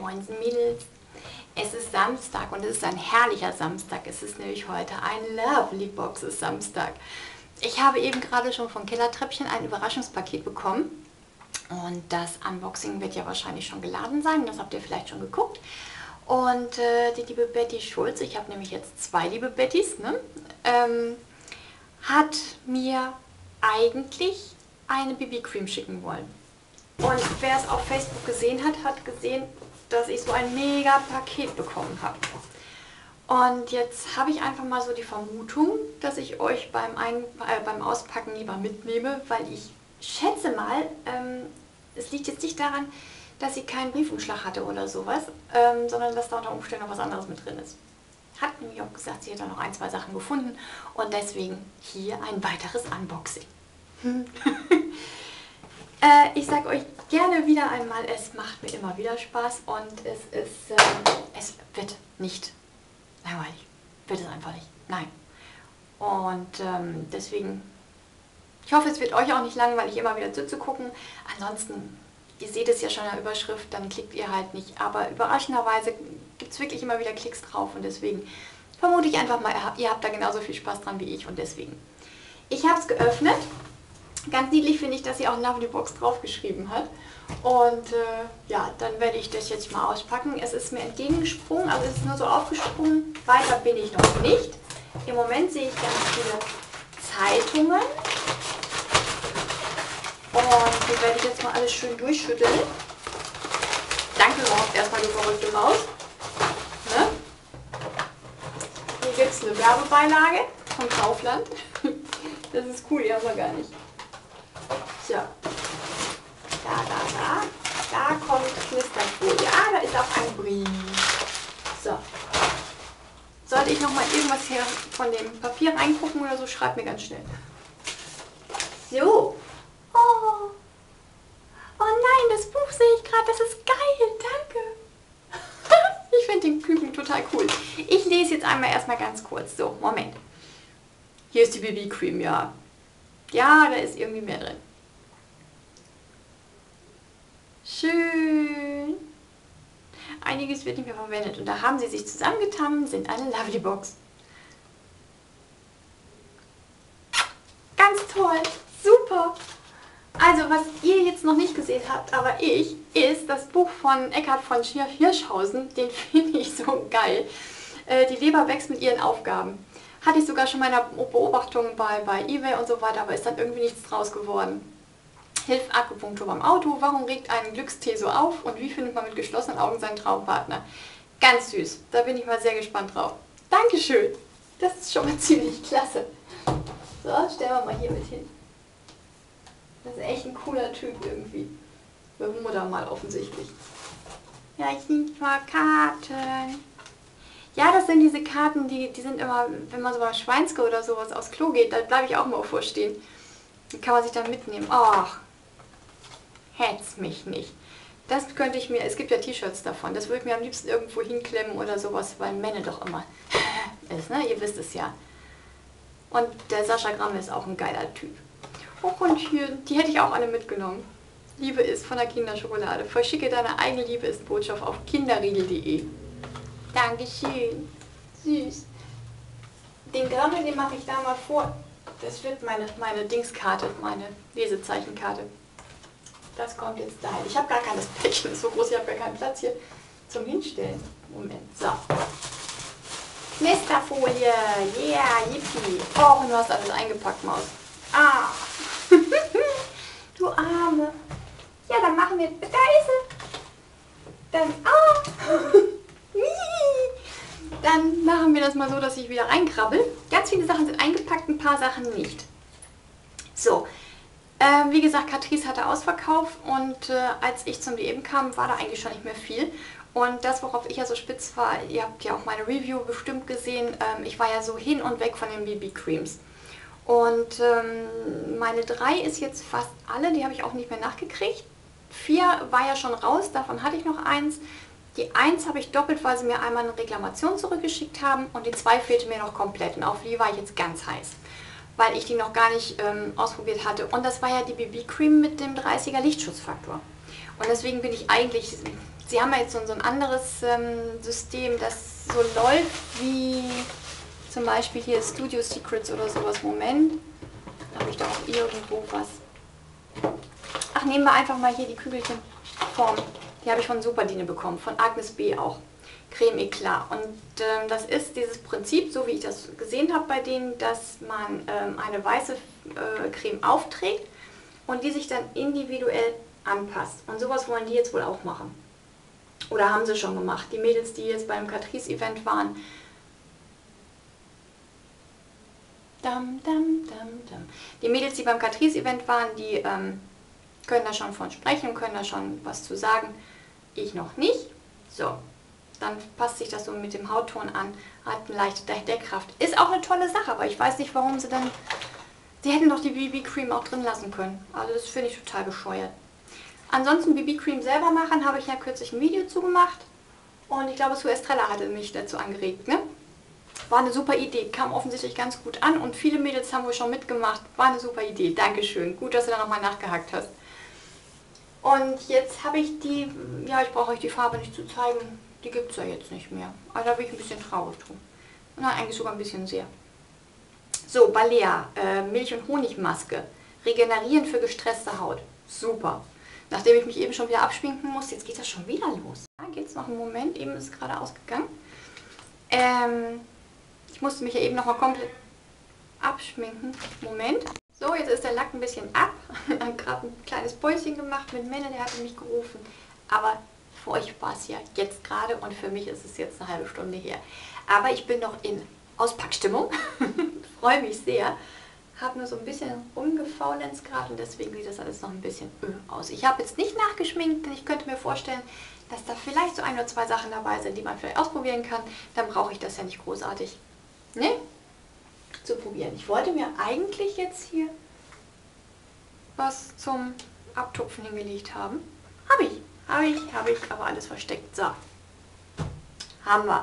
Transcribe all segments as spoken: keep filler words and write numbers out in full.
Moinsen Mädels, es ist Samstag und es ist ein herrlicher Samstag. Es ist nämlich heute ein Lovely Boxes Samstag. Ich habe eben gerade schon von Kellertreppchen ein Überraschungspaket bekommen und das Unboxing wird ja wahrscheinlich schon geladen sein. Das habt ihr vielleicht schon geguckt. Und äh, die liebe Betty Schulz, ich habe nämlich jetzt zwei liebe Bettys, ne, ähm, hat mir eigentlich eine B B-Cream schicken wollen. Und wer es auf Facebook gesehen hat, hat gesehen, dass ich so ein mega Paket bekommen habe. Und jetzt habe ich einfach mal so die Vermutung, dass ich euch beim, Ein äh, beim Auspacken lieber mitnehme, weil ich schätze mal, ähm, es liegt jetzt nicht daran, dass sie keinen Briefumschlag hatte oder sowas, ähm, sondern dass da unter Umständen noch was anderes mit drin ist. Hat nämlich auch gesagt, sie hat da noch ein, zwei Sachen gefunden und deswegen hier ein weiteres Unboxing. äh, ich sage euch gerne wieder einmal, es macht mir immer wieder Spaß und es ist, äh, es wird nicht langweilig. Wird es einfach nicht. Nein. Und ähm, deswegen, ich hoffe, es wird euch auch nicht langweilig, immer wieder zuzugucken. Ansonsten, ihr seht es ja schon in der Überschrift, dann klickt ihr halt nicht. Aber überraschenderweise gibt es wirklich immer wieder Klicks drauf und deswegen vermute ich einfach mal, ihr habt, ihr habt da genauso viel Spaß dran wie ich und deswegen. Ich habe es geöffnet. Ganz niedlich finde ich, dass sie auch Lovely Box draufgeschrieben hat. Und äh, ja, dann werde ich das jetzt mal auspacken. Es ist mir entgegengesprungen, also es ist nur so aufgesprungen. Weiter bin ich noch nicht. Im Moment sehe ich ganz viele Zeitungen. Und die werde ich jetzt mal alles schön durchschütteln. Danke überhaupt erstmal, du verrückte Maus. Ne? Hier gibt es eine Werbebeilage vom Kaufland. Das ist cool, die haben wir gar nicht. So. Da, da, da. Da kommt Knisterfolie. Ah, da ist auch ein Brief. So. Sollte ich noch mal irgendwas hier von dem Papier reingucken oder so, schreibt mir ganz schnell. So. Oh. Oh nein, das Buch sehe ich gerade. Das ist geil. Danke. Ich finde den Küken total cool. Ich lese jetzt einmal erstmal ganz kurz. So, Moment. Hier ist die B B-Cream, ja. Ja, da ist irgendwie mehr drin. Schön. Einiges wird nicht mehr verwendet. Und da haben sie sich zusammengetan, sind eine Lovely Box. Ganz toll. Super. Also, was ihr jetzt noch nicht gesehen habt, aber ich, ist das Buch von Eckhard von Hirschhausen. Den finde ich so geil. Äh, die Leber wächst mit ihren Aufgaben. Hatte ich sogar schon meiner Beobachtung bei, bei eBay und so weiter, aber ist dann irgendwie nichts draus geworden. Hilft Akupunktur beim Auto, warum regt einen Glückstee so auf und wie findet man mit geschlossenen Augen seinen Traumpartner? Ganz süß, da bin ich mal sehr gespannt drauf. Dankeschön, das ist schon mal ziemlich klasse. So, stellen wir mal hier mit hin. Das ist echt ein cooler Typ irgendwie. Bermuda mal offensichtlich. Ja, ich liebe mal Karten. Ja, das sind diese Karten, die, die sind immer, wenn man so beim Schweinske oder sowas aufs Klo geht, da bleibe ich auch mal vorstehen. Die kann man sich dann mitnehmen. Ach, hetz mich nicht. Das könnte ich mir, es gibt ja T-Shirts davon, das würde ich mir am liebsten irgendwo hinklemmen oder sowas, weil Männer doch immer ist, ne? Ihr wisst es ja. Und der Sascha Gramm ist auch ein geiler Typ. Oh, und hier, die hätte ich auch alle mitgenommen. Liebe ist von der Kinderschokolade. Verschicke deine eigene Liebe ist Botschaft auf kinderriegel punkt de. Dankeschön. Süß. Den Grammel, den mache ich da mal vor. Das wird meine, meine Dingskarte, meine Lesezeichenkarte. Das kommt jetzt dahin. Ich habe gar kein Päckchen, ist so groß, ich habe gar keinen Platz hier zum Hinstellen. Moment, so. Knisterfolie, yeah, yippie. Oh, und du hast alles eingepackt, Maus. Ah, du Arme. Ja, dann machen wir, da ist sie. Dann, ah. Dann machen wir das mal so, dass ich wieder reinkrabbel. Ganz viele Sachen sind eingepackt, ein paar Sachen nicht. So, äh, wie gesagt, Catrice hatte Ausverkauf und äh, als ich zum D M kam, war da eigentlich schon nicht mehr viel. Und das, worauf ich ja so spitz war, ihr habt ja auch meine Review bestimmt gesehen, ähm, ich war ja so hin und weg von den B B-Creams. Und ähm, meine drei ist jetzt fast alle, die habe ich auch nicht mehr nachgekriegt. Vier war ja schon raus, davon hatte ich noch eins. Die eins habe ich doppelt, weil sie mir einmal eine Reklamation zurückgeschickt haben und die zwei fehlte mir noch komplett und auf die war ich jetzt ganz heiß, weil ich die noch gar nicht ähm, ausprobiert hatte. Und das war ja die B B-Cream mit dem dreißiger Lichtschutzfaktor. Und deswegen bin ich eigentlich, sie haben ja jetzt so, so ein anderes ähm, System, das so läuft wie zum Beispiel hier Studio Secrets oder sowas. Moment, da habe ich da auch irgendwo was. Ach, nehmen wir einfach mal hier die Kügelchenform. Die habe ich von Superdine bekommen, von Agnes B. auch. Creme Eclat. Und ähm, das ist dieses Prinzip, so wie ich das gesehen habe bei denen, dass man ähm, eine weiße äh, Creme aufträgt und die sich dann individuell anpasst. Und sowas wollen die jetzt wohl auch machen. Oder haben sie schon gemacht. Die Mädels, die jetzt beim Catrice-Event waren. Dam, dam, dam, dam. Die Mädels, die beim Catrice-Event waren, die ähm, können da schon von sprechen, können da schon was zu sagen. Ich noch nicht. So. Dann passt sich das so mit dem Hautton an, hat eine leichte Deckkraft. Ist auch eine tolle Sache, aber ich weiß nicht, warum sie dann... Sie hätten doch die B B-Cream auch drin lassen können. Also das finde ich total bescheuert. Ansonsten B B-Cream selber machen, habe ich ja kürzlich ein Video zu gemacht. Und ich glaube, Sue Estrella hatte mich dazu angeregt. Ne? War eine super Idee, kam offensichtlich ganz gut an und viele Mädels haben wohl schon mitgemacht. War eine super Idee, Dankeschön. Gut, dass du da nochmal nachgehakt hast. Und jetzt habe ich die... Ja, ich brauche euch die Farbe nicht zu zeigen. Die gibt es ja jetzt nicht mehr. Also da bin ich ein bisschen traurig drum. Und dann eigentlich sogar ein bisschen sehr. So, Balea, äh, Milch- und Honigmaske. Regenerieren für gestresste Haut. Super. Nachdem ich mich eben schon wieder abschminken muss, jetzt geht das schon wieder los. Da geht es noch einen Moment, eben ist es gerade ausgegangen. Ähm, ich musste mich ja eben noch mal komplett abschminken. Moment. So, jetzt ist der Lack ein bisschen ab. Ich habe gerade ein kleines Päuschen gemacht mit Menne, der hatte mich gerufen. Aber für euch war es ja jetzt gerade und für mich ist es jetzt eine halbe Stunde her. Aber ich bin noch in Auspackstimmung, freue mich sehr. Habe nur so ein bisschen rumgefaulenzt gerade und deswegen sieht das alles noch ein bisschen öh aus. Ich habe jetzt nicht nachgeschminkt, denn ich könnte mir vorstellen, dass da vielleicht so ein oder zwei Sachen dabei sind, die man vielleicht ausprobieren kann. Dann brauche ich das ja nicht großartig, ne, zu probieren. Ich wollte mir eigentlich jetzt hier was zum Abtupfen hingelegt haben. Habe ich. Habe ich, habe ich, aber alles versteckt. So, haben wir.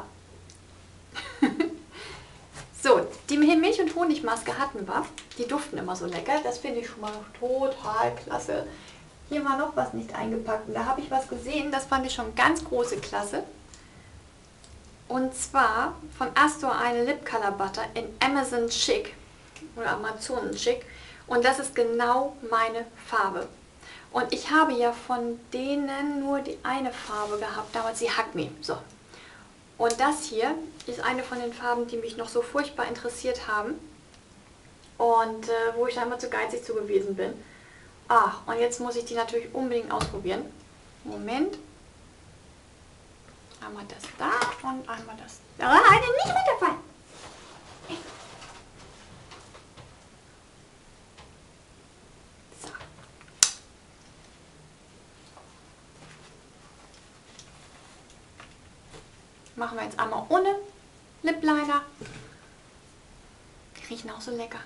So, die Milch- und Honigmaske hatten wir. Die duften immer so lecker. Das finde ich schon mal total klasse. Hier war noch was nicht eingepackt. Und da habe ich was gesehen, das fand ich schon ganz große Klasse. Und zwar von Astor eine Lip Color Butter in Amazon Chic. Oder Amazonen Chic. Und das ist genau meine Farbe. Und ich habe ja von denen nur die eine Farbe gehabt, damals die Hug Me. So. Und das hier ist eine von den Farben, die mich noch so furchtbar interessiert haben. Und äh, wo ich da immer zu geizig zu gewesen bin. Ach, und jetzt muss ich die natürlich unbedingt ausprobieren. Moment. Einmal das da und einmal das da. Ah, nicht runterfallen! Machen wir jetzt einmal ohne Lip Liner. Die riechen auch so lecker.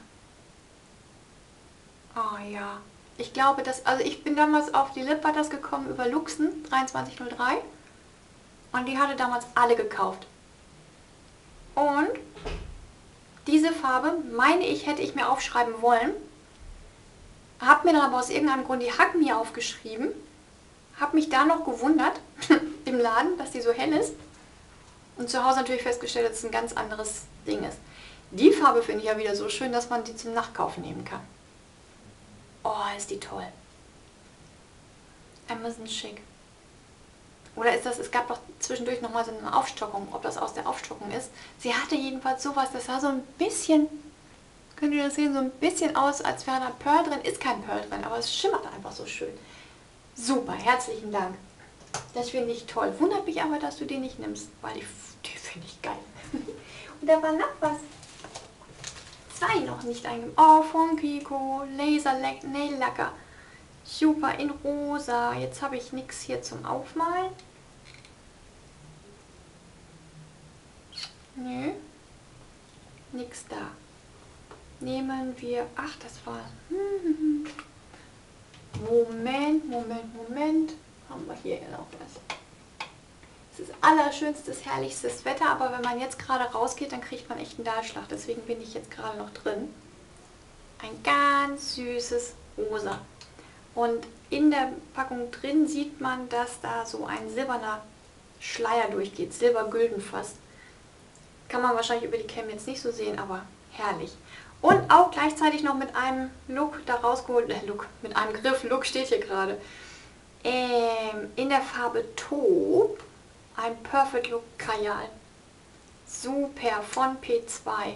Oh ja. Ich glaube, dass, also ich bin damals auf die Lip Butters gekommen über Luxen dreiundzwanzig null drei. Und die hatte damals alle gekauft. Und diese Farbe, meine ich, hätte ich mir aufschreiben wollen. Habe mir dann aber aus irgendeinem Grund die Hug Me aufgeschrieben. Habe mich da noch gewundert im Laden, dass die so hell ist. Und zu Hause natürlich festgestellt, dass es ein ganz anderes Ding ist. Die Farbe finde ich ja wieder so schön, dass man die zum Nachkauf nehmen kann. Oh, ist die toll. Amazon Chic. Oder ist das, es gab doch zwischendurch nochmal so eine Aufstockung, ob das aus der Aufstockung ist. Sie hatte jedenfalls sowas, das sah so ein bisschen, könnt ihr das sehen, so ein bisschen aus, als wäre da Pearl drin. Ist kein Pearl drin, aber es schimmert einfach so schön. Super, herzlichen Dank. Das finde ich toll. Wundert mich aber, dass du den nicht nimmst, weil die, die finde ich geil. Und da war noch was. Zwei noch nicht eingemacht. Oh, von Kiko. Laser Nail Lacquer. Super, in rosa. Jetzt habe ich nichts hier zum Aufmalen. Nö. Nix da. Nehmen wir... Ach, das war... Moment, Moment, Moment. Haben wir hier noch was. Es ist allerschönstes, herrlichstes Wetter, aber wenn man jetzt gerade rausgeht, dann kriegt man echt einen Dahlschlag. Deswegen bin ich jetzt gerade noch drin. Ein ganz süßes Rosa. Und in der Packung drin sieht man, dass da so ein silberner Schleier durchgeht, silbergülden fast. Kann man wahrscheinlich über die Cam jetzt nicht so sehen, aber herrlich. Und auch gleichzeitig noch mit einem Look da rausgeholt, äh, Look, mit einem Griff, Look steht hier gerade, ähm, in der Farbe Taupe, ein Perfect Look Kajal. Super, von P zwei.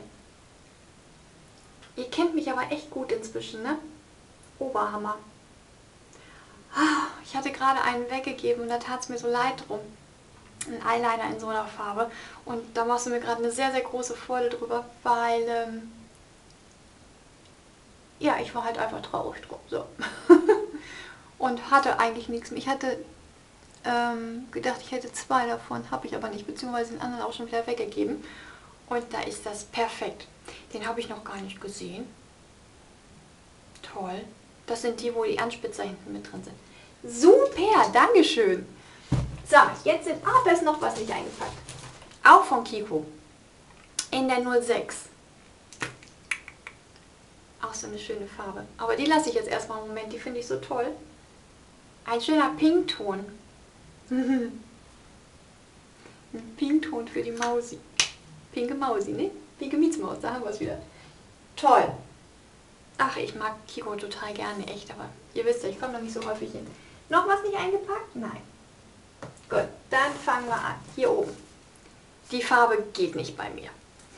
Ihr kennt mich aber echt gut inzwischen, ne? Oberhammer. Ah, ich hatte gerade einen weggegeben und da tat es mir so leid drum. Ein Eyeliner in so einer Farbe. Und da machst du mir gerade eine sehr, sehr große Freude drüber, weil, ähm, ja, ich war halt einfach traurig drum. So. Und hatte eigentlich nichts mehr. Ich hatte ähm, gedacht, ich hätte zwei davon, habe ich aber nicht, beziehungsweise den anderen auch schon wieder weggegeben. Und da ist das perfekt. Den habe ich noch gar nicht gesehen. Toll. Das sind die, wo die Anspitzer hinten mit drin sind. Super, Dankeschön. So, jetzt sind, ah, da ist noch was nicht eingepackt. Auch von Kiko. In der null sechs. Auch so eine schöne Farbe. Aber die lasse ich jetzt erstmal einen Moment, die finde ich so toll. Ein schöner Pinkton. Ein Pinkton für die Mausi. Pinke Mausi, ne? Pinke Mietsmaus, da haben wir es wieder. Toll. Ach, ich mag Kiko total gerne, echt, aber ihr wisst ja, ich komme noch nicht so häufig hin. Noch was nicht eingepackt? Nein. Gut, dann fangen wir an. Hier oben. Die Farbe geht nicht bei mir.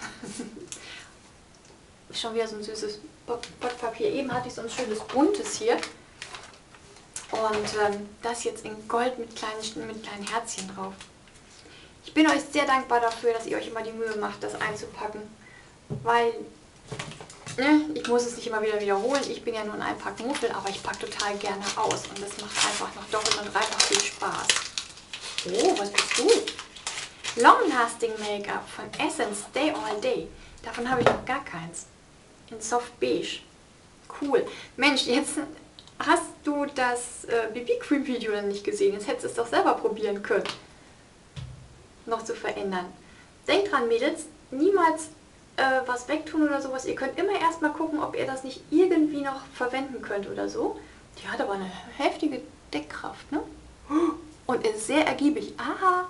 Schon wieder so ein süßes Backpapier. Eben hatte ich so ein schönes buntes hier. Und ähm, das jetzt in Gold mit kleinen, mit kleinen Herzchen drauf. Ich bin euch sehr dankbar dafür, dass ihr euch immer die Mühe macht, das einzupacken. Weil, ne, ich muss es nicht immer wieder wiederholen. Ich bin ja nur ein Einpackmuffel, aber ich packe total gerne aus. Und das macht einfach noch doppelt und dreifach viel Spaß. Oh, was bist du? Long Lasting Make-up von Essence Stay All Day. Davon habe ich noch gar keins. In Soft Beige. Cool. Mensch, jetzt hast du das äh, B B-Cream-Video dann nicht gesehen. Jetzt hättest du es doch selber probieren können. Noch zu verändern. Denkt dran, Mädels, niemals äh, was wegtun oder sowas. Ihr könnt immer erstmal gucken, ob ihr das nicht irgendwie noch verwenden könnt oder so. Die hat aber eine heftige Deckkraft, ne? Und ist sehr ergiebig. Aha.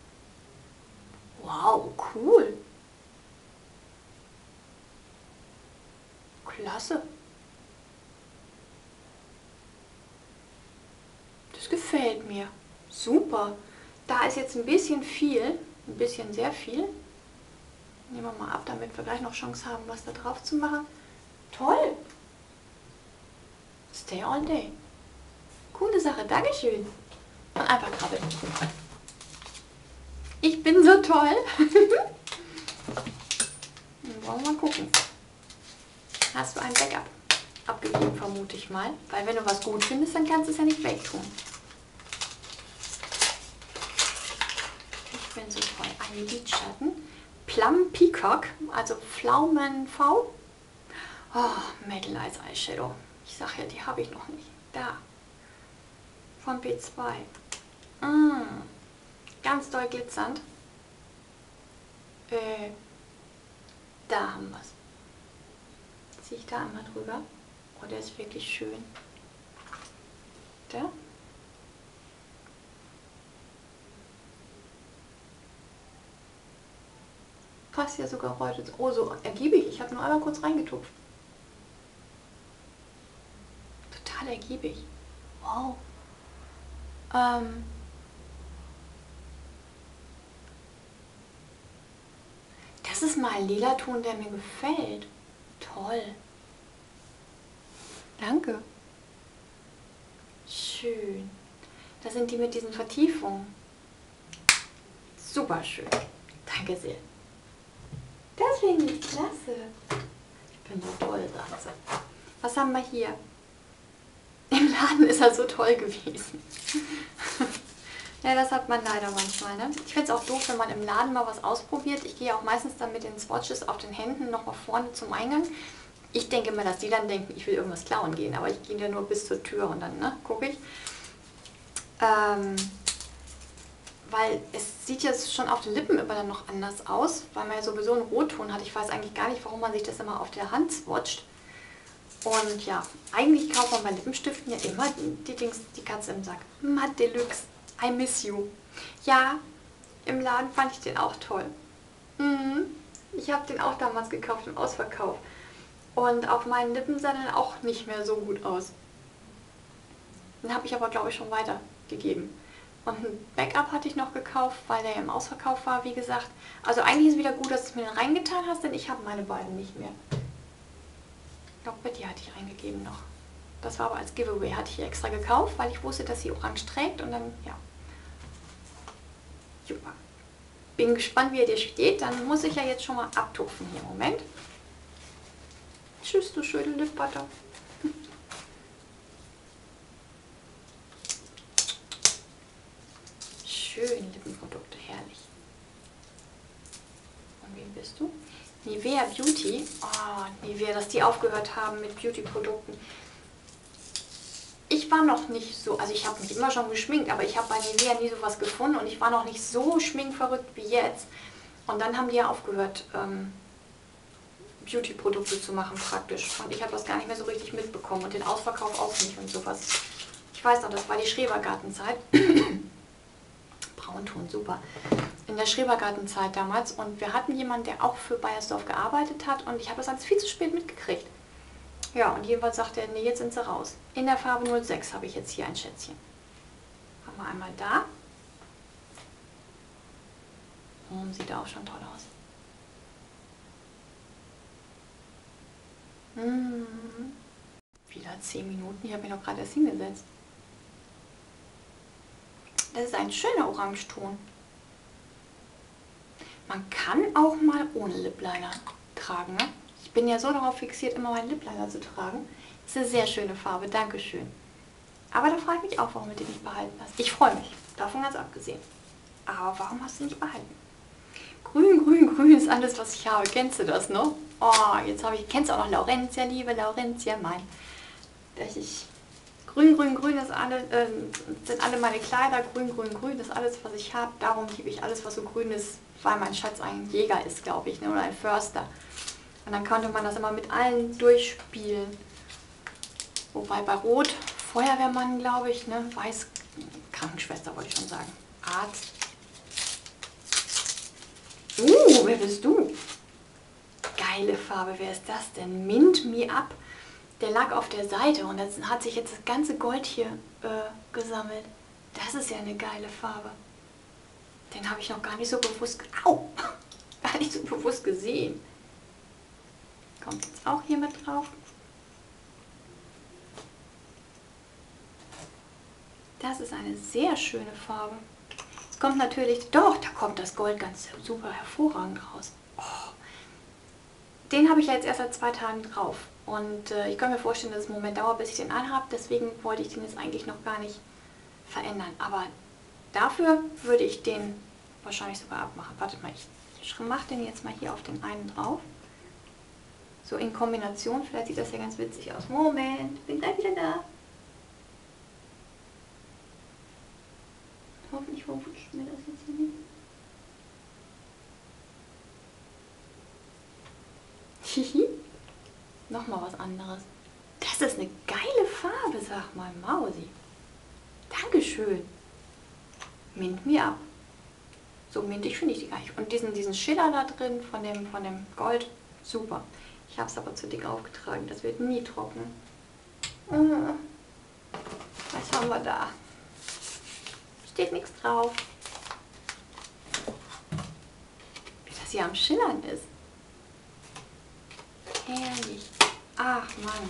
Wow, cool. Klasse. Das gefällt mir. Super. Da ist jetzt ein bisschen viel, ein bisschen sehr viel. Nehmen wir mal ab, damit wir gleich noch Chance haben, was da drauf zu machen. Toll. Stay all day. Coole Sache, Dankeschön. Und einfach krabbeln. Ich bin so toll. Dann wollen wir mal gucken. Hast du ein Backup abgegeben, vermute ich mal. Weil wenn du was gut findest, dann kannst du es ja nicht wegtun. Ich bin so toll. Ein Lidschatten. Plum Peacock, also Pflaumen V. Oh, Metal Eyes Eyeshadow. Ich sag ja, die habe ich noch nicht. Da. Von P zwei. Mm. Ganz doll glitzernd. Äh, da haben wir es. Ziehe ich da einmal drüber. Oh, der ist wirklich schön. Da. Passt ja sogar heute. Oh, so ergiebig. Ich habe nur einmal kurz reingetupft. Total ergiebig. Wow. Ähm. Das ist mal ein lila Ton, der mir gefällt. Toll. Danke. Schön. Das sind die mit diesen Vertiefungen. Super schön. Danke sehr. Das finde ich klasse. Ich bin so toll, sagt sie. Was haben wir hier? Im Laden ist er so toll gewesen. Ja, das hat man leider manchmal, ne? Ich finde es auch doof, wenn man im Laden mal was ausprobiert. Ich gehe auch meistens dann mit den Swatches auf den Händen nochmal vorne zum Eingang. Ich denke immer, dass die dann denken, ich will irgendwas klauen gehen. Aber ich gehe ja nur bis zur Tür und dann, ne, gucke ich. Ähm, weil es sieht jetzt schon auf den Lippen immer dann noch anders aus, weil man ja sowieso einen Rotton hat. Ich weiß eigentlich gar nicht, warum man sich das immer auf der Hand swatcht. Und ja, eigentlich kauft man bei Lippenstiften ja immer die Dings, die Katze im Sack. Matte Deluxe, I miss you. Ja, im Laden fand ich den auch toll. Mhm. Ich habe den auch damals gekauft im Ausverkauf. Und auf meinen Lippen sah der auch nicht mehr so gut aus. Den habe ich aber, glaube ich, schon weitergegeben. Und ein Backup hatte ich noch gekauft, weil der im Ausverkauf war, wie gesagt. Also eigentlich ist es wieder gut, dass du mir den reingetan hast, denn ich habe meine beiden nicht mehr. Ich glaube, Betty hatte ich reingegeben noch. Das war aber als Giveaway, hatte ich extra gekauft, weil ich wusste, dass sie orange trägt und dann, ja. Super. Bin gespannt, wie er dir steht. Dann muss ich ja jetzt schon mal abtupfen hier. Moment. Tschüss, du schöne Lip Butter. Schön Lippenprodukte, herrlich. Und wie bist du? Nivea Beauty. Oh, Nivea, dass die aufgehört haben mit Beauty-Produkten. Ich war noch nicht so, also ich habe mich immer schon geschminkt, aber ich habe bei Nivea nie sowas gefunden und ich war noch nicht so schminkverrückt wie jetzt. Und dann haben die ja aufgehört, ähm, Beauty-Produkte zu machen praktisch. Und ich habe das gar nicht mehr so richtig mitbekommen und den Ausverkauf auch nicht und sowas. Ich weiß noch, das war die Schrebergartenzeit. Braunton, super. In der Schrebergartenzeit damals und wir hatten jemanden, der auch für Bayersdorf gearbeitet hat und ich habe das alles viel zu spät mitgekriegt. Ja, und jedenfalls sagt er, nee, jetzt sind sie raus. In der Farbe null sechs habe ich jetzt hier ein Schätzchen. Haben wir einmal da. Hm, sieht auch schon toll aus. Hm. Wieder zehn Minuten, ich habe mich noch gerade erst hingesetzt. Das ist ein schöner Orangeton. Man kann auch mal ohne Lip Liner tragen. Ne? Ich bin ja so darauf fixiert, immer meinen Lip Liner zu tragen. Das ist eine sehr schöne Farbe, Dankeschön. Aber da frage ich mich auch, warum du den nicht behalten hast. Ich freue mich, davon ganz abgesehen. Aber warum hast du ihn nicht behalten? Grün, grün, grün ist alles, was ich habe. Kennst du das noch? Oh, jetzt habe ich, kennst du auch noch Laurentia, liebe Laurentia, mein. Dass ich grün, grün, grün ist alle, äh, sind alle meine Kleider. Grün, grün, grün ist alles, was ich habe. Darum liebe ich alles, was so grün ist, weil mein Schatz ein Jäger ist, glaube ich, ne? Oder ein Förster. Und dann konnte man das immer mit allen durchspielen. Wobei bei Rot Feuerwehrmann, glaube ich, ne? Weiß Krankenschwester, wollte ich schon sagen. Arzt. Uh, wer bist du? Geile Farbe, wer ist das denn? Mint Me Up. Der lag auf der Seite und jetzt hat sich jetzt das ganze Gold hier äh, gesammelt. Das ist ja eine geile Farbe. Den habe ich noch gar nicht so bewusst, au, gar nicht so bewusst gesehen. Kommt jetzt auch hier mit drauf. Das ist eine sehr schöne Farbe. Es kommt natürlich, doch, da kommt das Gold ganz super hervorragend raus. Oh. Den habe ich ja jetzt erst seit zwei Tagen drauf. Und äh, ich kann mir vorstellen, dass es einen Moment dauert, bis ich den anhabe. Deswegen wollte ich den jetzt eigentlich noch gar nicht verändern. Aber dafür würde ich den wahrscheinlich sogar abmachen. Wartet mal, ich mache den jetzt mal hier auf den einen drauf. So in Kombination, vielleicht sieht das ja ganz witzig aus. Moment, bin gleich wieder da. Hoffentlich verrutscht mir das jetzt hier nicht. Hihi. Nochmal was anderes. Das ist eine geile Farbe, sag mal, Mausi. Dankeschön. Mint mir ab. So mintig finde ich die gar nicht. Und diesen, diesen Schiller da drin von dem, von dem Gold, super. Ich habe es aber zu dick aufgetragen, das wird nie trocknen. Was haben wir da? Steht nichts drauf. Wie das hier am Schillern ist. Herrlich. Ach Mann.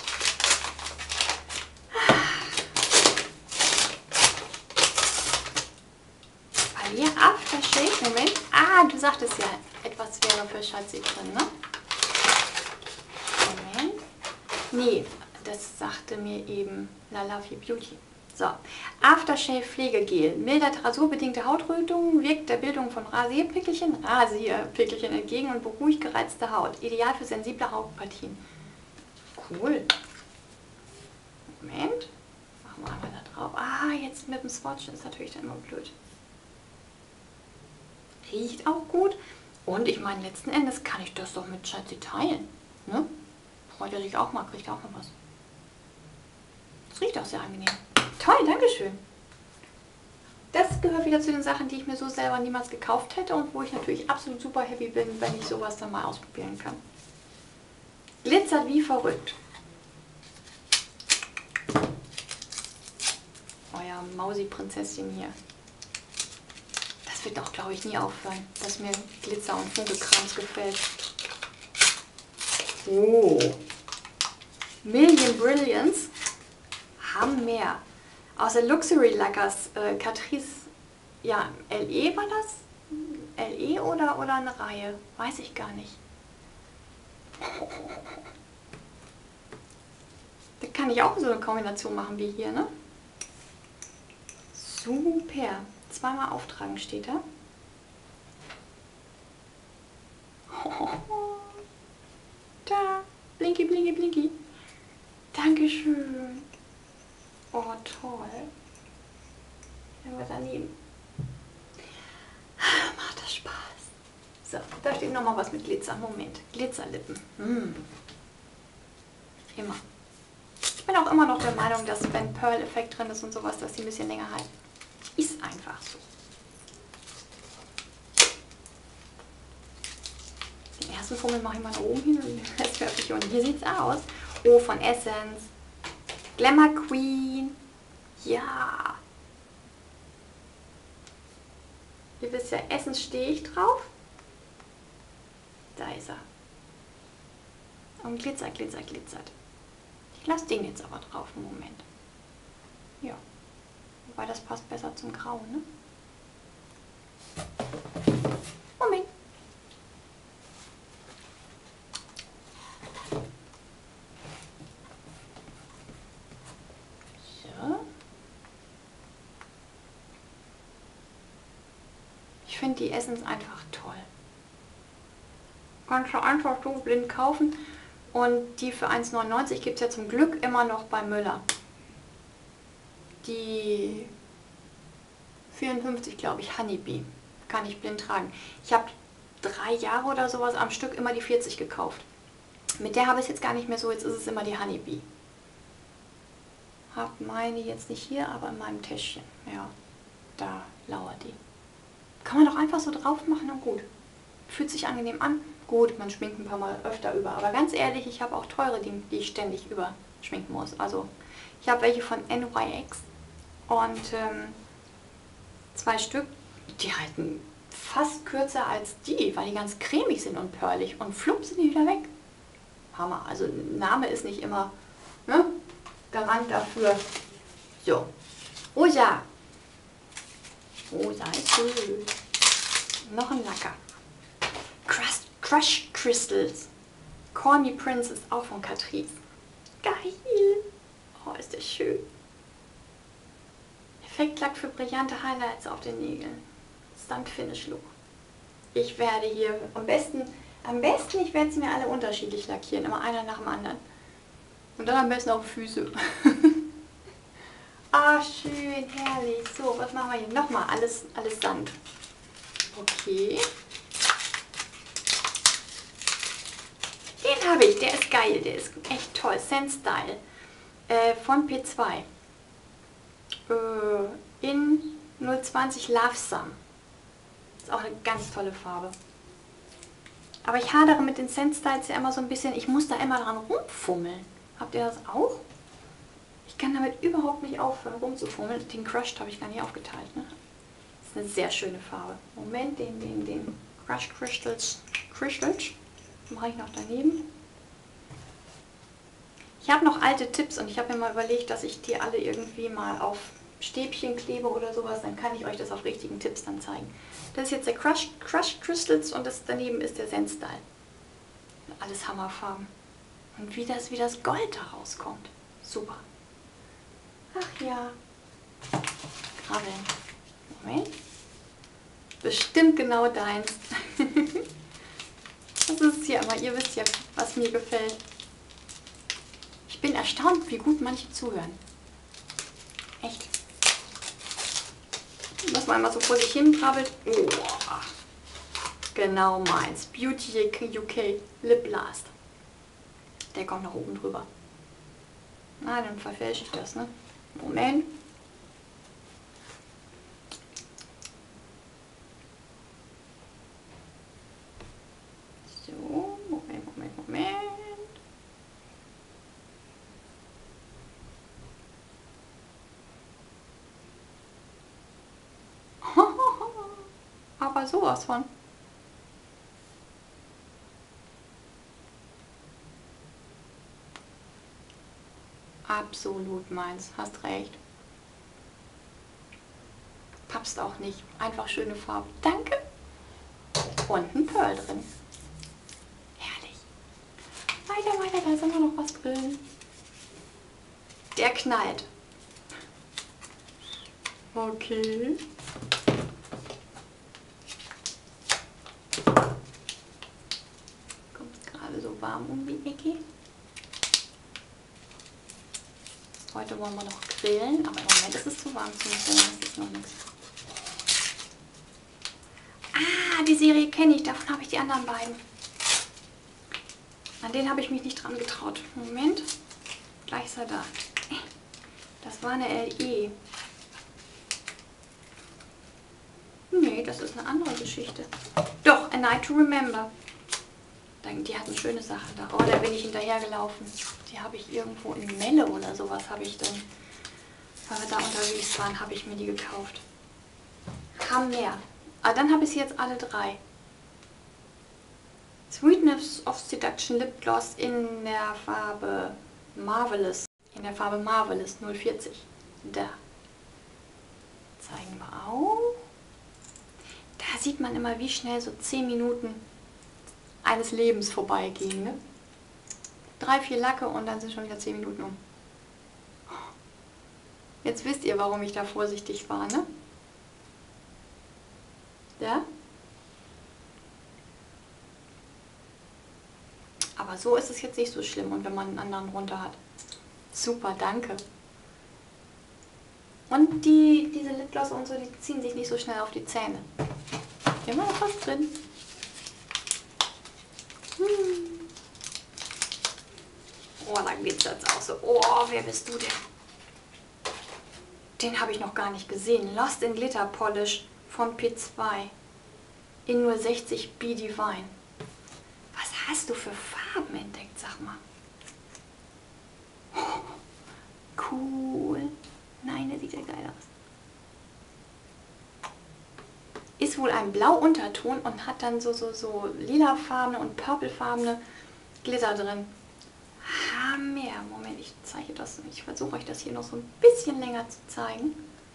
Bei mir Aftershave, Moment. Ah, du sagtest ja, etwas wäre für Schatzi drin, ne? Moment. Nee, das sagte mir eben La Lovely Beauty. So, Aftershave Pflegegel. Mildert rasurbedingte Hautrötungen, wirkt der Bildung von Rasierpickelchen, Rasierpickelchen entgegen und beruhigt gereizte Haut. Ideal für sensible Hautpartien. Cool. Moment. Machen wir einmal da drauf. Ah, jetzt mit dem Swatchen ist natürlich dann immer blöd. Riecht auch gut. Und ich meine, letzten Endes kann ich das doch mit Schatzi teilen. Ne? Oh, der riecht auch mal, kriegt auch mal was. Das riecht auch sehr angenehm. Toll, Dankeschön. Das gehört wieder zu den Sachen, die ich mir so selber niemals gekauft hätte und wo ich natürlich absolut super happy bin, wenn ich sowas dann mal ausprobieren kann. Glitzert wie verrückt. Euer Mausi-Prinzesschen hier. Das wird doch, glaube ich, nie aufhören, dass mir Glitzer und Funkelkrams gefällt. Oh. Million Brilliance haben mehr. Außer Luxury Lacquers, äh, Catrice, ja, L E war das? L E oder, oder eine Reihe? Weiß ich gar nicht. Da kann ich auch so eine Kombination machen wie hier, ne? Super. Zweimal auftragen steht da. Da. Blinky, blinky, blinky. Dankeschön. Oh, toll. Aber daneben. Macht das Spaß. So, da steht nochmal was mit Glitzer. Moment. Glitzerlippen. Hm. Immer. Ich bin auch immer noch der Meinung, dass wenn Pearl-Effekt drin ist und sowas, dass die ein bisschen länger halten. Ist einfach so. Den ersten Fummel mache ich mal nach oben hin und den Rest werfe ich unten. Hier sieht es aus. Oh, von Essence. Glamour Queen. Ja. Ihr wisst ja, Essence stehe ich drauf. Da ist er. Und glitzert, glitzert, glitzert. Ich lasse den jetzt aber drauf im Moment. Ja. Wobei das passt besser zum Grau, ne? Moment. So. Ich finde die Essence einfach toll. Kannst du einfach so blind kaufen. Und die für eins neunundneunzig gibt es ja zum Glück immer noch bei Müller. Die vierundfünfzig, glaube ich, Honeybee. Kann ich blind tragen. Ich habe drei Jahre oder sowas am Stück immer die vierzig gekauft. Mit der habe ich es jetzt gar nicht mehr so, jetzt ist es immer die Honeybee. Hab meine jetzt nicht hier, aber in meinem Täschchen. Ja, da lauert die. Kann man doch einfach so drauf machen und gut. Fühlt sich angenehm an. Gut, man schminkt ein paar Mal öfter über. Aber ganz ehrlich, ich habe auch teure Dinge, die ich ständig überschminken muss. Also ich habe welche von N Y X und ähm, zwei Stück, die halten fast kürzer als die, weil die ganz cremig sind und perlig. Und flupp sind die wieder weg. Hammer. Also Name ist nicht immer, ne, Garant dafür. So. Rosa. Rosa ist schön. Noch ein Lacker. Crust, Crush Crystals. Call Me Princess, auch von Catrice. Geil. Oh, ist der schön. Effektlack für brillante Highlights auf den Nägeln. Stunt Finish Look. Ich werde hier am besten, am besten, ich werde sie mir alle unterschiedlich lackieren. Immer einer nach dem anderen. Und dann am besten auf Füße. Ah, schön, herrlich. So, was machen wir hier? Nochmal, alles, alles Sand. Okay. Den habe ich, der ist geil, der ist echt toll. Sense Style äh, von P zwei. Äh, in null zwanzig Love Some. Ist auch eine ganz tolle Farbe. Aber ich hadere mit den Sense Styles ja immer so ein bisschen, ich muss da immer dran rumfummeln. Habt ihr das auch? Ich kann damit überhaupt nicht aufhören rumzufummeln. Den Crushed habe ich gar nicht aufgeteilt. Ne? Das ist eine sehr schöne Farbe. Moment, den, den, den Crushed Crystals, Crystals mache ich noch daneben. Ich habe noch alte Tipps und ich habe mir mal überlegt, dass ich die alle irgendwie mal auf Stäbchen klebe oder sowas. Dann kann ich euch das auf richtigen Tipps dann zeigen. Das ist jetzt der Crushed, Crushed Crystals und das daneben ist der Sense Style. Alles Hammerfarben. Und wie das, wie das Gold da rauskommt. Super. Ach ja. Grabbeln. Moment. Bestimmt genau deins. Das ist es hier immer. Ihr wisst ja, was mir gefällt. Ich bin erstaunt, wie gut manche zuhören. Echt. Was man immer so vor sich hin krabbelt. Oh. Genau meins. Beauty U K Lip Last. Der kommt noch oben drüber. Na, dann verfälsche ich das, ne? Moment. So, Moment, Moment, Moment. Aber sowas von. Absolut meins, hast recht. Pappst auch nicht. Einfach schöne Farbe. Danke. Und ein Pearl drin. Herrlich. Weiter, weiter, da ist immer noch was drin. Der knallt. Okay. Kommt gerade so warm um die Ecke. Heute wollen wir noch grillen, aber im Moment ist es zu warm zum Grillen, das ist noch nichts. Ah, die Serie kenne ich, davon habe ich die anderen beiden. An den habe ich mich nicht dran getraut. Moment, gleich ist er da. Das war eine L E. Nee, das ist eine andere Geschichte. Doch, A Night to Remember. Die hat eine schöne Sache da. Oh, da bin ich hinterhergelaufen. Die habe ich irgendwo in Melle oder sowas, habe ich dann, weil wir da unterwegs waren, habe ich mir die gekauft. Haben mehr. Aber dann habe ich sie jetzt alle drei. Sweetness of Seduction Lip Gloss in der Farbe Marvelous. In der Farbe Marvelous null vierzig. Da. Zeigen wir auch. Da sieht man immer, wie schnell so zehn Minuten eines Lebens vorbeigehen. Ne? Drei, vier Lacke und dann sind schon wieder zehn Minuten um. Jetzt wisst ihr, warum ich da vorsichtig war, ne? Ja? Aber so ist es jetzt nicht so schlimm und wenn man einen anderen runter hat. Super, danke. Und die, diese Lipgloss und so, die ziehen sich nicht so schnell auf die Zähne. Immer noch was drin. Hm. Oh, da glitzert es auch so. Oh, wer bist du denn? Den habe ich noch gar nicht gesehen. Lost in Glitter Polish von P zwei. In nur sechzig B Divine. Was hast du für Farben entdeckt, sag mal. Oh, cool. Nein, der sieht ja geil aus. Ist wohl ein Blau-Unterton und hat dann so, so, so lilafarbene und purplefarbene Glitter drin. Hammer. Moment, ich zeige das. Ich versuche euch das hier noch so ein bisschen länger zu zeigen.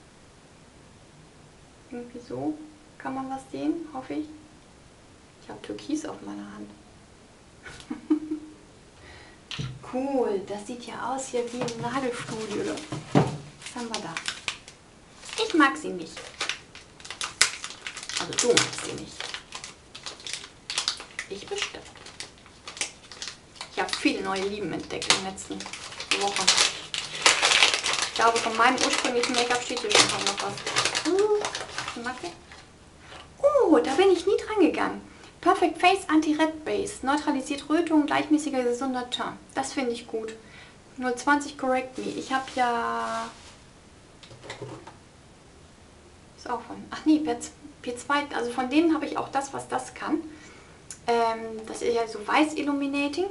Irgendwie so. Kann man was sehen, hoffe ich. Ich habe Türkis auf meiner Hand. Cool, das sieht ja aus hier wie im Nagelstudio. Was haben wir da? Ich mag sie nicht. Also du magst sie nicht. Ich bestimmt. Ich habe viele neue Lieben entdeckt in den letzten Wochen. Ich glaube, von meinem ursprünglichen Make-up steht hier schon noch was. Uh, oh, da bin ich nie dran gegangen. Perfect Face Anti-Red Base. Neutralisiert Rötung, gleichmäßiger, gesunder Teint. Das finde ich gut. null zwanzig Correct Me. Ich habe ja... Ist auch von... Ach nee, P zwei. Also von denen habe ich auch das, was das kann. Ähm, das ist ja so Weiß Illuminating.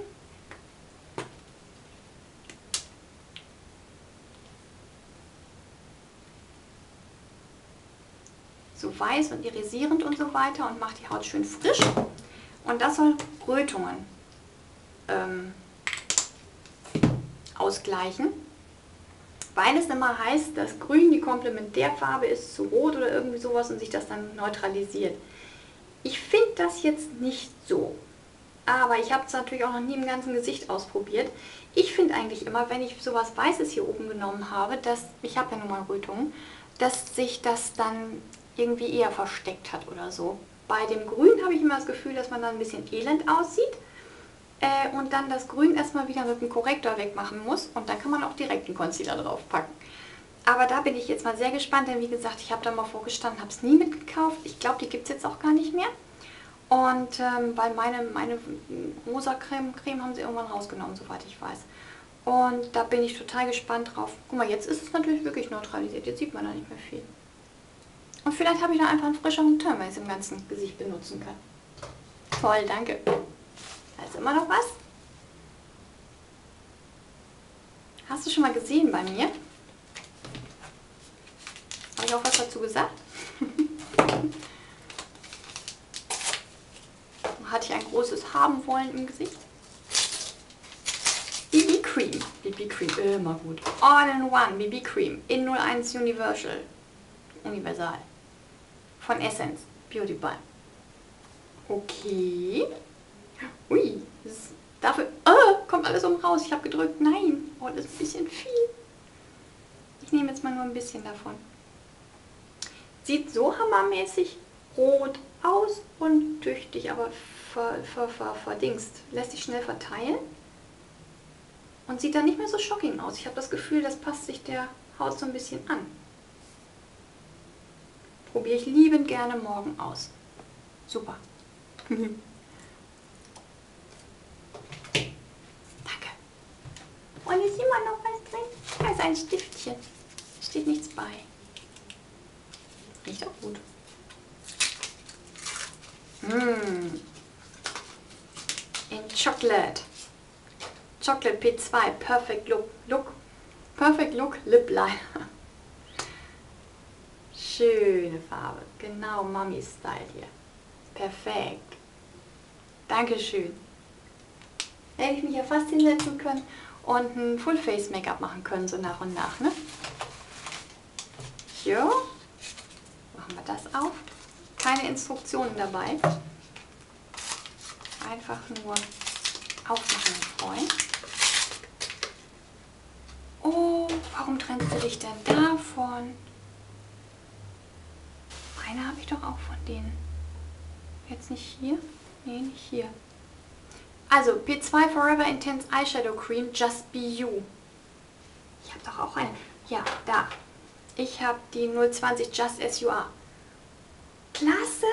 So weiß und irisierend und so weiter und macht die Haut schön frisch. Und das soll Rötungen ähm, ausgleichen. Weil es immer heißt, dass Grün die Komplementärfarbe ist zu Rot oder irgendwie sowas und sich das dann neutralisiert. Ich finde das jetzt nicht so. Aber ich habe es natürlich auch noch nie im ganzen Gesicht ausprobiert. Ich finde eigentlich immer, wenn ich sowas Weißes hier oben genommen habe, dass, ich habe ja nun mal Rötungen, dass sich das dann irgendwie eher versteckt hat oder so. Bei dem Grün habe ich immer das Gefühl, dass man dann ein bisschen elend aussieht äh, und dann das Grün erstmal wieder mit dem Korrektor wegmachen muss und dann kann man auch direkt einen Concealer drauf packen. Aber da bin ich jetzt mal sehr gespannt, denn wie gesagt, ich habe da mal vorgestanden, habe es nie mitgekauft. Ich glaube, die gibt es jetzt auch gar nicht mehr. Und ähm, weil meine, meine rosa Creme, Creme haben sie irgendwann rausgenommen, soweit ich weiß. Und da bin ich total gespannt drauf. Guck mal, jetzt ist es natürlich wirklich neutralisiert. Jetzt sieht man da nicht mehr viel. Und vielleicht habe ich da einfach einen frischeren Ton, weil ich es im ganzen Gesicht benutzen kann. Toll, danke. Da ist immer noch was. Hast du schon mal gesehen bei mir? Habe ich auch was dazu gesagt? Hatte ich ein großes haben wollen im Gesicht? B B Cream. B B Cream, immer gut. All in One B B Cream in null eins Universal. Universal. Von Essence Beauty Balm. Okay. Ui, das ist dafür... Oh, kommt alles um raus. Ich habe gedrückt. Nein. Oh, das ist ein bisschen viel. Ich nehme jetzt mal nur ein bisschen davon. Sieht so hammermäßig rot aus und tüchtig, aber ver, ver, ver, verdingst. Lässt sich schnell verteilen. Und sieht dann nicht mehr so shocking aus. Ich habe das Gefühl, das passt sich der Haut so ein bisschen an. Probiere ich liebend gerne morgen aus. Super. Danke. Und ist immer noch was drin? Da ist ein Stiftchen. Steht nichts bei. Riecht auch gut. Mmh. In Chocolate. Chocolate P zwei. Perfect Look. Look. Perfect Look Lip Liner. Schöne Farbe. Genau Mami-Style hier. Perfekt. Dankeschön. Hätte ich mich ja fast hinsetzen können und ein Full-Face-Make-up machen können, so nach und nach, ne? So. Machen wir das auf. Keine Instruktionen dabei. Einfach nur aufmachen und freuen. Oh, warum trennst du dich denn davon? Eine habe ich doch auch von denen. Jetzt nicht hier? Nee, nicht hier. Also, P zwei Forever Intense Eyeshadow Cream Just Be You. Ich habe doch auch eine. Ja, da. Ich habe die null zwanzig Just As You Are. Klasse!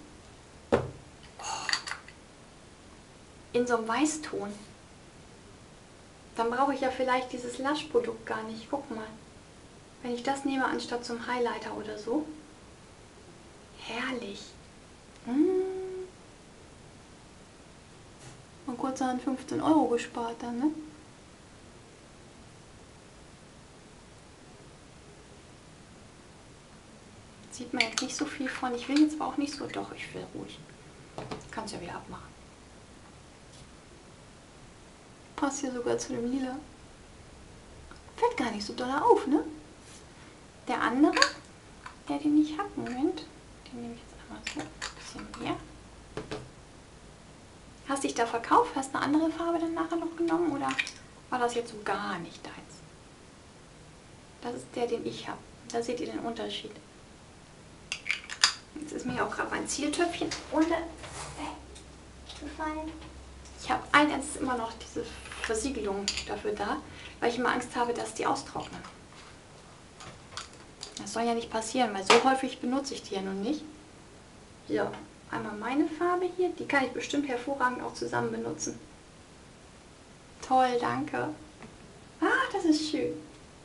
Oh. In so einem Weißton. Dann brauche ich ja vielleicht dieses Lush-Produkt gar nicht. Guck mal. Wenn ich das nehme anstatt zum Highlighter oder so. Herrlich. Mmh. Mal kurz an fünfzehn Euro gespart dann, ne? Sieht man jetzt nicht so viel von. Ich will jetzt aber auch nicht so. Doch, ich will ruhig. Kannst ja wieder abmachen. Passt hier sogar zu dem Lila. Fällt gar nicht so doll auf, ne? Der andere, der den ich habe, Moment, den nehme ich jetzt einmal so ein bisschen mehr. Hast dich da verkauft? Hast du eine andere Farbe dann nachher noch genommen oder war das jetzt so gar nicht deins? Das ist der, den ich habe. Da seht ihr den Unterschied. Jetzt ist mir auch gerade mein Zieltöpfchen runtergefallen. Ich habe allen Ernstes immer noch diese Versiegelung dafür da, weil ich immer Angst habe, dass die austrocknen. Das soll ja nicht passieren, weil so häufig benutze ich die ja nun nicht. So, einmal meine Farbe hier, die kann ich bestimmt hervorragend auch zusammen benutzen. Toll, danke. Ah, das ist schön.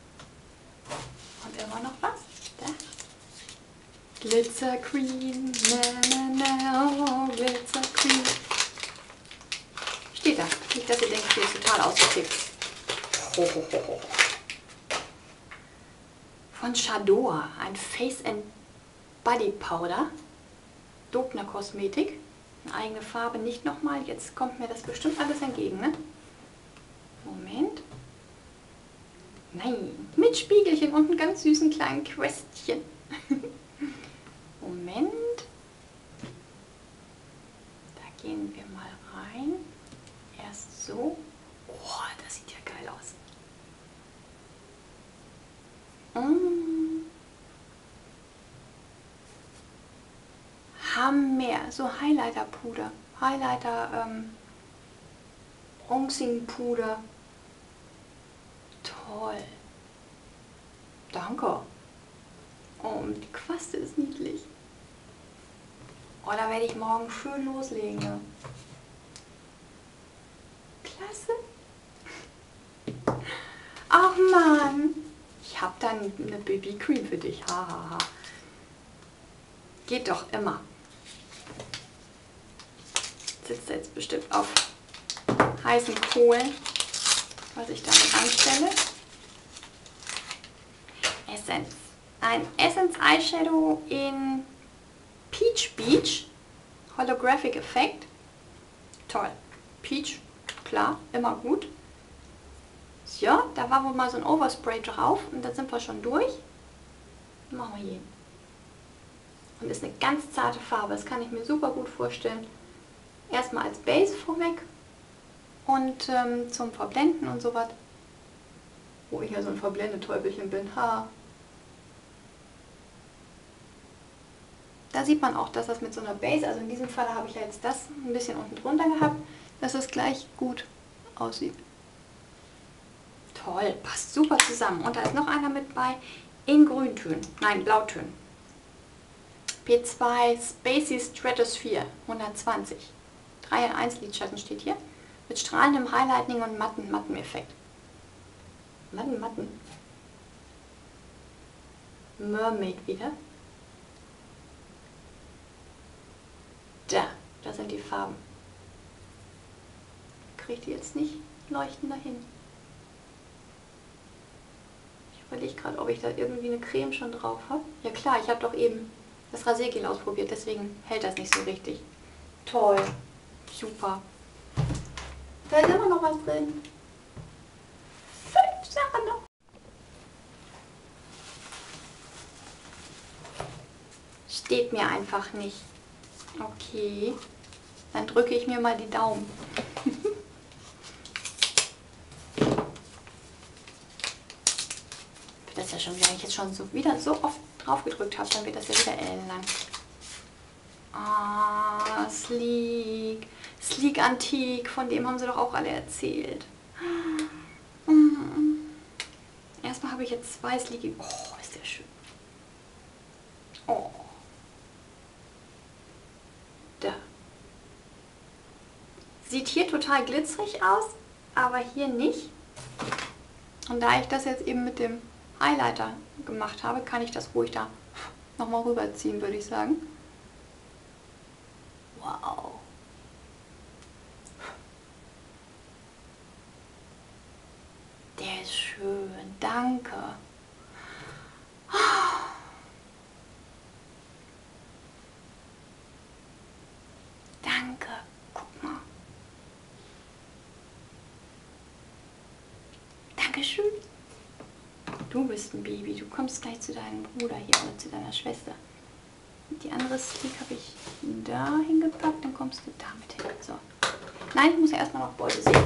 Und immer noch was? Da. Glitzer Cream, na, na, na, oh, Glitzer Cream. Steht da. Nicht, dass ihr denkt, hier ist total ausgeklickt. Ho, ho, ho, ho. Von Shadoa, ein Face and Body Powder. Dobner Kosmetik. Eine eigene Farbe, nicht nochmal. Jetzt kommt mir das bestimmt alles entgegen, ne? Moment. Nein, mit Spiegelchen und einem ganz süßen kleinen Questchen. Moment. Da gehen wir mal rein. Erst so. Oh, das sieht ja geil aus. Mm. Hammer. So Highlighter-Puder. Highlighter, ähm, Bronzing-Puder. Toll. Danke. Oh, und die Quaste ist niedlich. Oh, Oh, da werde ich morgen schön loslegen. Ne? Klasse. Ach Mann, ich habe dann eine B B-Cream für dich. Ha, ha, ha. Geht doch immer. Sitzt jetzt bestimmt auf heißen Kohlen, was ich damit anstelle. Essence. Ein Essence Eyeshadow in Peach Beach. Holographic Effekt. Toll. Peach, klar, immer gut. Ja, da war wohl mal so ein Overspray drauf und dann sind wir schon durch. Machen wir hier. Und ist eine ganz zarte Farbe, das kann ich mir super gut vorstellen. Erstmal als Base vorweg und ähm, zum Verblenden und sowas. Wo ich ja so ein Verblendetäubelchen bin. Ha. Da sieht man auch, dass das mit so einer Base, also in diesem Fall habe ich ja jetzt das ein bisschen unten drunter gehabt, dass es gleich gut aussieht. Toll, passt super zusammen. Und da ist noch einer mit bei in Grüntönen, nein, Blautönen. P zwei Spacey Stratosphere hundertzwanzig. drei in eins Lidschatten steht hier. Mit strahlendem Highlighting und matten Matten-Effekt. Matten, Matten. Mermaid wieder. Da, da sind die Farben. Kriege ich die jetzt nicht leuchtend dahin. Ich überlege gerade, ob ich da irgendwie eine Creme schon drauf habe. Ja klar, ich habe doch eben das Rasiergel ausprobiert, deswegen hält das nicht so richtig. Toll. Super. Da ist immer noch was drin. Fünf Sachen noch. Steht mir einfach nicht. Okay. Dann drücke ich mir mal die Daumen. Das ist ja schon wieder, wenn ich jetzt schon so wieder so oft drauf gedrückt habe, dann wird das ja wieder ellenlang. Ah, Sleek. Sleek Antique, von dem haben sie doch auch alle erzählt. Erstmal habe ich jetzt zwei Sleeky. Oh, ist der schön. Oh. Da. Sieht hier total glitzerig aus, aber hier nicht. Und da ich das jetzt eben mit dem Highlighter gemacht habe, kann ich das ruhig da nochmal rüberziehen, würde ich sagen. Wow. Der ist schön, danke. Danke, guck mal. Dankeschön. Du bist ein Baby, du kommst gleich zu deinem Bruder hier oder zu deiner Schwester. Die andere Sleek habe ich da hingepackt, dann kommst du damit hin. So. Nein, ich muss ja erstmal noch Beute sehen.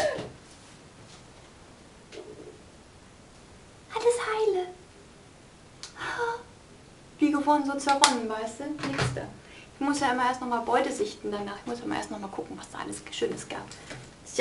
Alles heile. Wie gewonnen, so zerronnen, weißt du? Nichts da. Ich muss ja immer erst noch mal Beute sichten danach. Ich muss immer erst noch mal gucken, was da alles Schönes gab. So.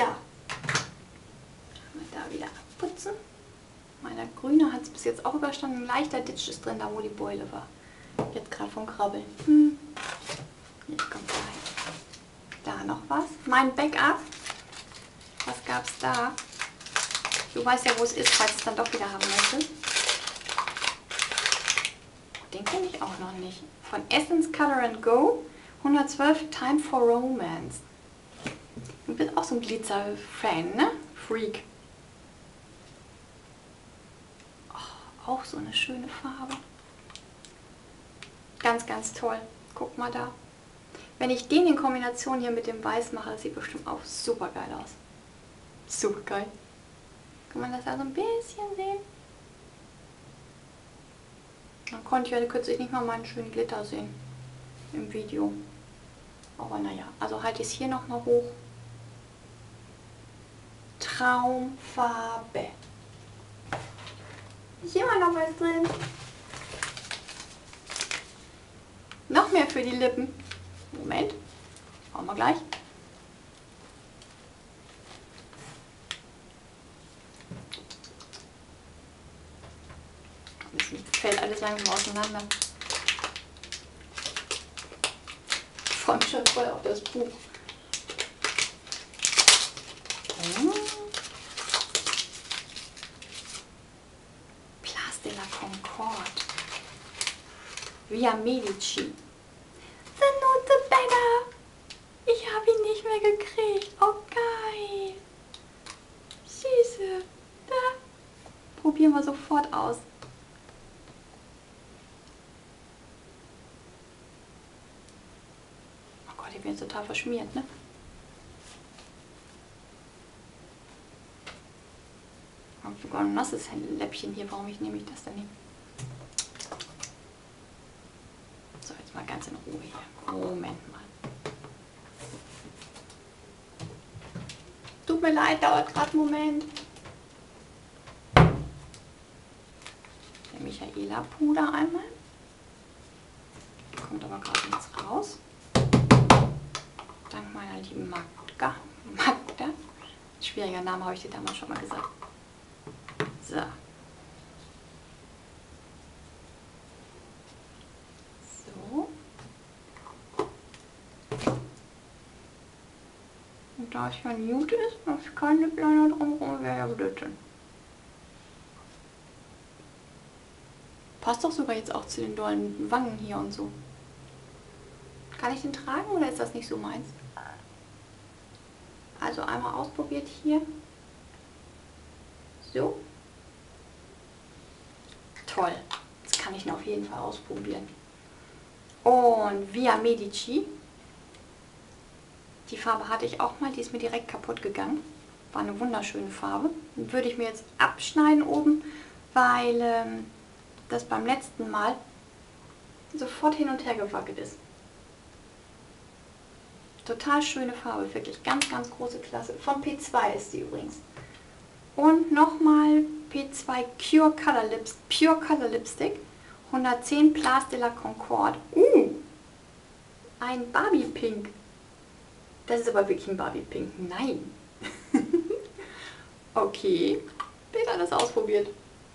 Da wieder abputzen. Meiner Grüne hat es bis jetzt auch überstanden. Ein leichter Ditch ist drin, da wo die Beule war. Jetzt gerade vom Krabbeln. Hm. Jetzt kommt rein. Da noch was. Mein Backup. Was gab es da? Du weißt ja, wo es ist, falls du es dann doch wieder haben möchtest. Den kenne ich auch noch nicht. Von Essence Color and Go. hundertzwölf Time for Romance. Du bist auch so ein Glitzer-Fan, ne? Freak. Oh, auch so eine schöne Farbe. Ganz, ganz toll. Guck mal da. Wenn ich den in Kombination hier mit dem Weiß mache, das sieht bestimmt auch super geil aus. Super geil. Kann man das also ein bisschen sehen? Dann konnte ich ja kürzlich nicht mal meinen schönen Glitter sehen im Video. Aber naja, also halte ich es hier nochmal hoch. Traumfarbe. Ist immer noch was drin. Noch mehr für die Lippen. Moment. Schauen wir gleich. Das fällt alles langsam auseinander. freue mich schon voll auf das Buch. Oh. Place de la Concorde. Via Medici. The Note Beggar. Ich habe ihn nicht mehr gekriegt. Oh, geil. Süße. Da. Probieren wir sofort aus. Oh Gott, ich bin jetzt total verschmiert, ne? Ich habe sogar ein nasses Läppchen hier. Warum ich nehme ich das denn nicht? So, jetzt mal ganz in Ruhe hier. Moment mal. Tut mir leid, dauert gerade einen Moment. Der Michaela Puder einmal. Kommt aber gerade nichts raus. Dank meiner lieben Magda. Magda. Schwieriger Name, habe ich dir damals schon mal gesagt. So. So. Und da es ja Nude ist, dass keine kleiner drumherum wäre ja Blödsinn. Passt doch sogar jetzt auch zu den dollen Wangen hier und so. Kann ich den tragen oder ist das nicht so meins? Also einmal ausprobiert hier. So. Toll. Das kann ich ihn auf jeden Fall ausprobieren. Und Via Medici. Die Farbe hatte ich auch mal, die ist mir direkt kaputt gegangen. War eine wunderschöne Farbe. Die würde ich mir jetzt abschneiden oben, weil ähm, das beim letzten Mal sofort hin und her gewackelt ist. Total schöne Farbe, wirklich ganz, ganz große Klasse. Von P zwei ist die übrigens. Und nochmal P zwei Pure Color, Lips, Pure Color Lipstick. hundertzehn Place de la Concorde. Uh, ein Barbie Pink. Das ist aber wirklich ein Barbie Pink. Nein. Okay. Peter hat das ausprobiert.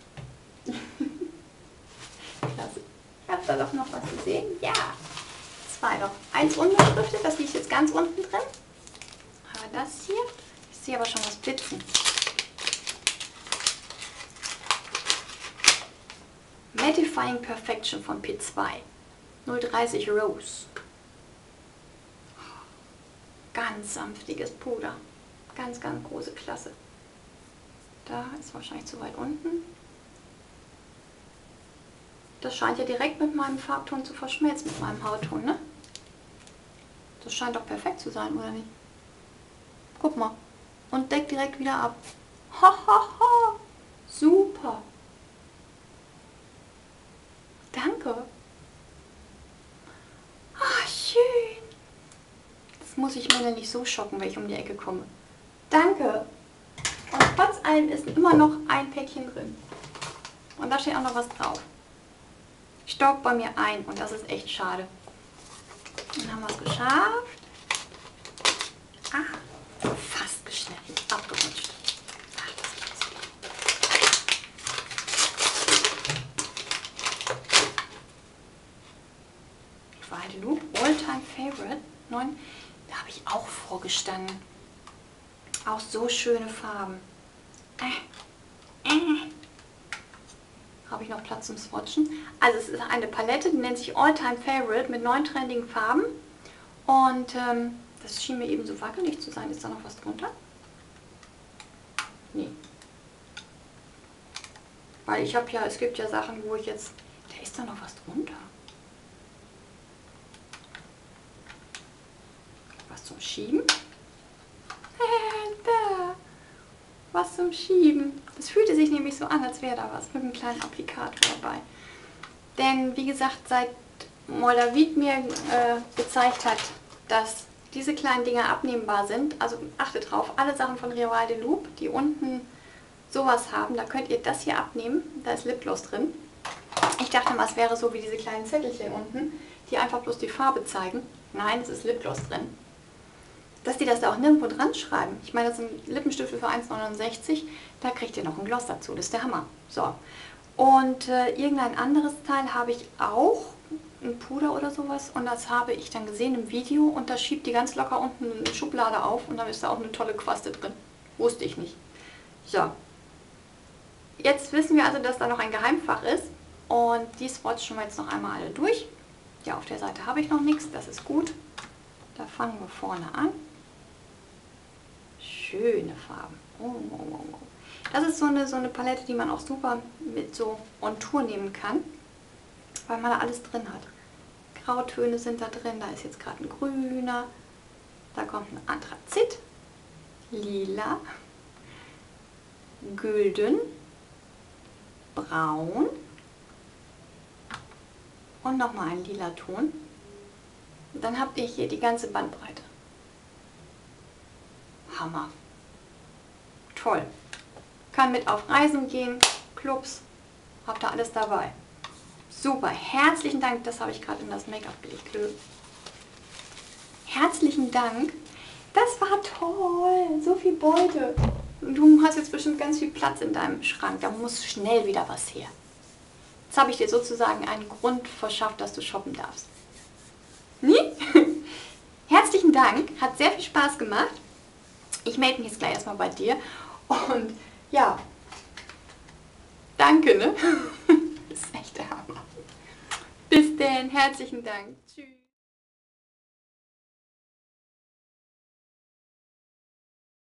Klasse. Habt ihr doch noch was gesehen? Ja. Zwei noch. Eins unbeschriftet, das liegt jetzt ganz unten drin. Aber das hier, ich sehe aber schon was blitzen. Mattifying Perfection von P zwei. null dreißig Rose. Ganz sanftiges Puder. Ganz, ganz große Klasse. Da ist wahrscheinlich zu weit unten. Das scheint ja direkt mit meinem Farbton zu verschmelzen, mit meinem Hautton, ne? Das scheint doch perfekt zu sein, oder nicht? Guck mal. Und deckt direkt wieder ab. Ha, ha, ha. Super. Danke. Ah, schön. Das muss ich mir nicht so schocken, wenn ich um die Ecke komme. Danke. Und trotz allem ist immer noch ein Päckchen drin. Und da steht auch noch was drauf. Staubt bei mir ein und das ist echt schade. Dann haben wir es geschafft. Ach, fast geschnitten, abgerutscht. Ach, das gibt's nicht. Wild Loop, All-Time Favorite. neun. Da habe ich auch vorgestanden. Auch so schöne Farben. Äh, äh. Habe ich noch Platz zum Swatchen. Also es ist eine Palette, die nennt sich All-Time Favorite mit neun trendigen Farben. Und ähm, das schien mir eben so wackelig zu sein. Ist da noch was drunter? Nee. Weil ich habe ja, es gibt ja Sachen, wo ich jetzt... Da ist da noch was drunter. Was zum Schieben? Äh, da. Was zum Schieben. Das fühlte sich nämlich so an, als wäre da was mit einem kleinen Applikator dabei. Denn wie gesagt, seit Moldavid mir äh, gezeigt hat, dass diese kleinen Dinger abnehmbar sind, also achtet drauf, alle Sachen von Rival de Loop, die unten sowas haben, da könnt ihr das hier abnehmen, da ist Lipgloss drin. Ich dachte mal, es wäre so wie diese kleinen Zettelchen unten, die einfach bloß die Farbe zeigen. Nein, es ist Lipgloss drin. Dass die das da auch nirgendwo dran schreiben. Ich meine, das sind Lippenstifte für eins neunundsechzig, da kriegt ihr noch ein Gloss dazu, das ist der Hammer. So. Und äh, irgendein anderes Teil habe ich auch ein Puder oder sowas. Und das habe ich dann gesehen im Video. Und das schiebt die ganz locker unten in eine Schublade auf. Und dann ist da auch eine tolle Quaste drin. Wusste ich nicht. So. Jetzt wissen wir also, dass da noch ein Geheimfach ist. Und die swatchen wir jetzt noch einmal alle durch. Ja, auf der Seite habe ich noch nichts. Das ist gut. Da fangen wir vorne an. Schöne Farben. Oh, oh, oh, oh. Das ist so eine, so eine Palette, die man auch super mit so on Tour nehmen kann, weil man da alles drin hat. Grautöne sind da drin, da ist jetzt gerade ein grüner, da kommt ein Anthrazit, lila, gülden, braun und nochmal ein lila Ton. Und dann habt ihr hier die ganze Bandbreite. Hammer. Toll. Kann mit auf Reisen gehen, Clubs, habt ihr alles dabei. Super, herzlichen Dank, das habe ich gerade in das Make-up gelegt. Herzlichen Dank, das war toll, so viel Beute. Du hast jetzt bestimmt ganz viel Platz in deinem Schrank, da muss schnell wieder was her. Jetzt habe ich dir sozusagen einen Grund verschafft, dass du shoppen darfst. Nie? Herzlichen Dank, hat sehr viel Spaß gemacht. Ich melde mich jetzt gleich erstmal bei dir und ja, danke, ne? Das ist echt der Hammer. Bis denn, herzlichen Dank. Tschüss.